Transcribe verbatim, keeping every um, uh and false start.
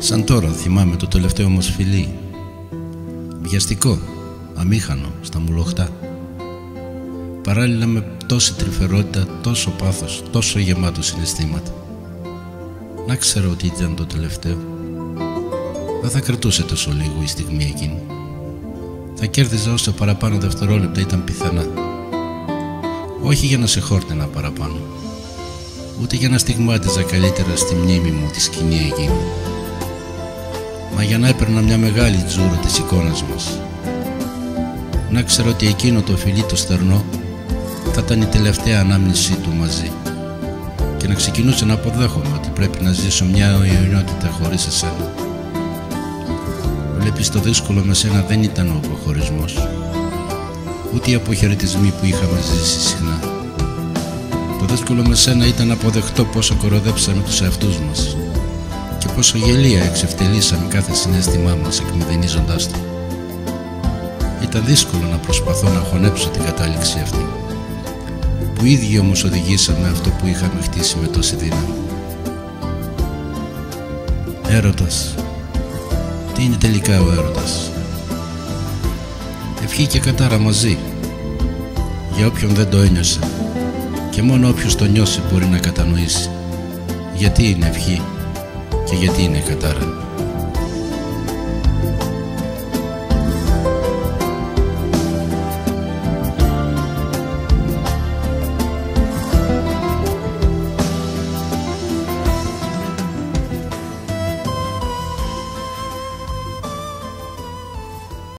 Σαν τώρα θυμάμαι το τελευταίο μας φιλί. Βιαστικό, αμήχανο, στα μουλοχτά. Παράλληλα με τόση τρυφερότητα, τόσο πάθος, τόσο γεμάτο συναισθήματα. Να ξέρω ότι ήταν το τελευταίο. Δεν θα κρατούσε τόσο λίγο η στιγμή εκείνη. Θα κέρδιζα όσο παραπάνω δευτερόλεπτα ήταν πιθανά. Όχι για να σε χόρταινα παραπάνω, ούτε για να στιγμάτιζα καλύτερα στη μνήμη μου τη σκηνή εκείνη, μα για να έπαιρνα μια μεγάλη τζούρα της εικόνας μας. Να ξέρω ότι εκείνο το φιλί το στερνό θα ήταν η τελευταία ανάμνησή του μαζί, και να ξεκινούσε να αποδέχομαι ότι πρέπει να ζήσω μια αιωνιότητα χωρίς εσένα. Βλέπεις, το δύσκολο με σένα δεν ήταν ο αποχωρισμός, ούτε οι αποχαιρετισμοί που είχαμε ζήσει συχνά. Το δύσκολο με σένα ήταν να αποδεχτώ πόσο κοροδέψαμε τους εαυτούς μας και πόσο γελία εξευτελίσαμε κάθε συναίσθημά μας εκμηδενίζοντάς το. Ήταν δύσκολο να προσπαθώ να χωνέψω την κατάληξη αυτή, που ίδιοι όμως οδηγήσαμε αυτό που είχαμε χτίσει με τόση δύναμη. Έρωτας. Τι είναι τελικά ο έρωτας? Ευχή και κατάρα μαζί, για όποιον δεν το ένιωσε, και μόνο όποιος το νιώσει μπορεί να κατανοήσει γιατί είναι ευχή και γιατί είναι κατάρα.